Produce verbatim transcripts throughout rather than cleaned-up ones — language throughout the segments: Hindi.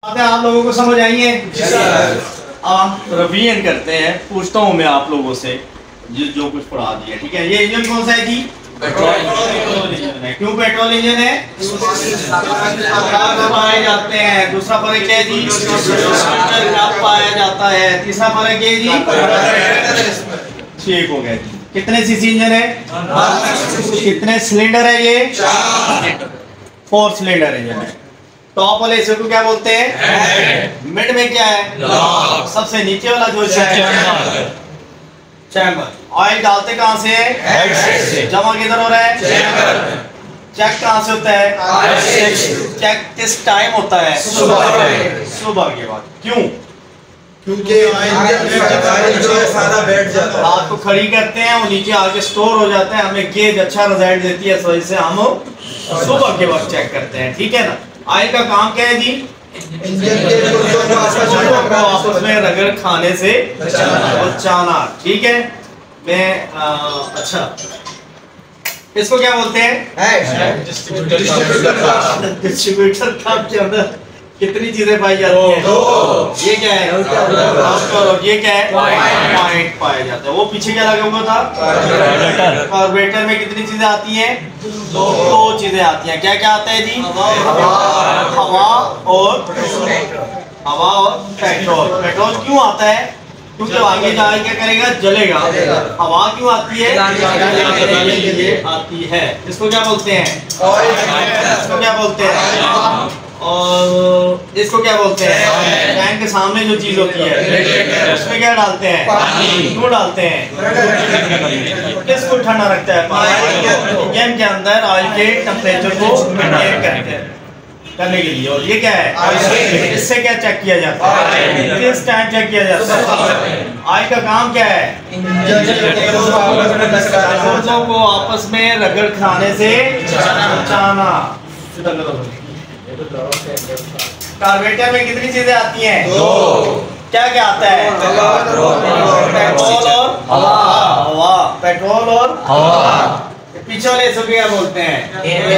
आप लोगों को समझ आई है? अब हम रिवीजन करते हैं। पूछता हूँ मैं आप लोगों से जो जो कुछ पढ़ा दिया, ठीक है। ये इंजन कौन सा है जी? पेट्रोल इंजन है। क्यों पेट्रोल इंजन है? पाए जाते हैं। दूसरा फर्क क्या है जी? पाया जाता है। तीसरा फर्क क्या है जी? ठीक हो गया जी। कितने सीसी इंजन है? कितने सिलेंडर है ये? फोर सिलेंडर इंजन है। टॉप वाले हिस्से को क्या बोलते हैं? मिड में क्या है? सबसे नीचे वाला जो है चैम्बर। ऑयल डालते कहां से है? जमा किधर हो रहा है? चेक कहां से होता है? चेक किस टाइम होता है? सुबह के बाद। क्यों? क्योंकि ऑयल जो है सारा बैठ जाता है। रात को खड़ी करते हैं, वो नीचे आके स्टोर हो जाता है, हमें गेज अच्छा रिजल्ट देती है, इस वजह से हम सुबह के वक्त चेक करते हैं, ठीक है ना। ऑयल का काम क्या है जी? इंजन के आपस में रगड़ खाने से बचाना, ठीक है। मैं आ, अच्छा इसको क्या बोलते हैं? डिस्ट्रीब्यूटर का के अंदर कितनी चीजें पाई जाती हैं? ये क्या है? और ये क्या है? पॉइंट पाया जाता है। वो पीछे क्या लगा हुआ था? कार्बोरेटर में कितनी चीजें आती हैं? दो दो चीजें आती हैं। क्या क्या आता है जी? हवा और हवा और पेट्रोल। पेट्रोल क्यों आता है? क्योंकि आगे जाके क्या करेगा? जलेगा। हवा क्यों आती है? ये आती है। इसको क्या बोलते हैं? इसको क्या बोलते हैं? और इसको क्या बोलते हैं? टैंक के सामने जो चीज होती है उसमें क्या डालते हैं? क्यों डालते हैं? किसको ठंडा रखता है? पानी। इंजन के अंदर ऑयल के टेम्परेचर को मेंटेन करते हैं करने के लिए। और ये क्या है? इससे क्या चेक किया जाता है? किस टाइम चेक किया जाता है? ऑयल का काम क्या है? इंजन को आपस में रगड़ खाने से बचाना। कार्बोरेटर में कितनी चीजें आती हैं? दो। क्या क्या आता है? पेट्रोल और हवा। हवा, पेट्रोल और हवा। पीछे वाले इसको क्या बोलते हैं?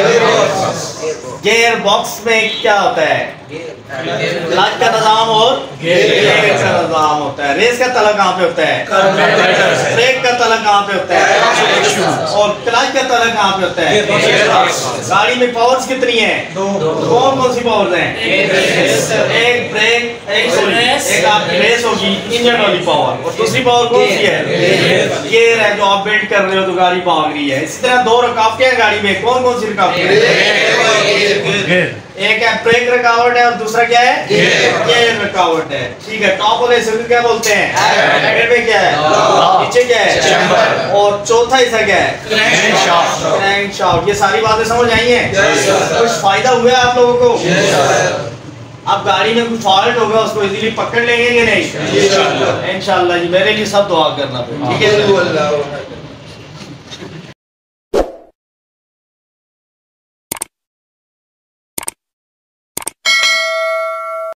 गियर बॉक्स में क्या होता है? क्लच का निजाम और गियर का निजाम होता है। रेस का तला कहाँ पे होता है? ब्रेक का तला कहाँ पे होता है? और क्लच का तला कहाँ पे होता है? गाड़ी में पावर्स कितनी है? कौन कौन सी पावर्स हैं? एक ब्रेक, एक एक आपकी रेस होगी इंजन वाली पावर, और दूसरी पावर कौन सी है? गियर है जो आप बेल्ट कर रहे हो तो गाड़ी भाग रही है। इसी तरह दो रुकावटें हैं गाड़ी में। कौन कौन सी रुकावटें हैं? एक है ब्रेक रुकावट है और दूसरा क्या है? गियर रुकावट है, ठीक है। टॉप वाले हिस्से को क्या बोलते हैं? हेड में क्या है? नीचे क्या है? चैम्बर। और चौथा हिस्सा क्या है? क्रैंकशाफ्ट। ये सारी बातें समझ आई हैं? कुछ फायदा हुआ है आप लोगों को? अब गाड़ी में कुछ फॉल्ट होगा उसको इजीली पकड़ लेंगे कि नहीं? इंशाल्लाह जी। मेरे लिए सब दुआ करना, ठीक है।